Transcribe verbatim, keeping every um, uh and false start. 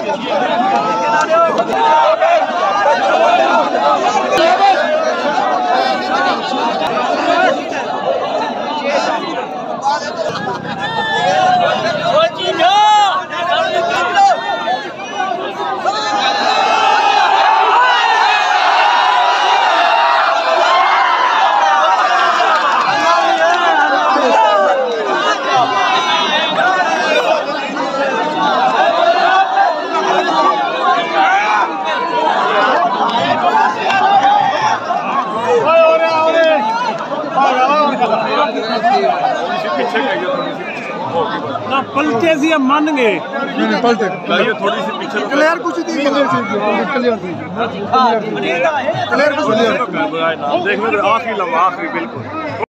ना पलटे सी मन गए पलटे थोड़ी सी पीछे क्लियर कुछ थी क्लियर थी क्लियर थी क्लियर कुछ देखने आखिरी लम्हा आखिरी बिल्कुल।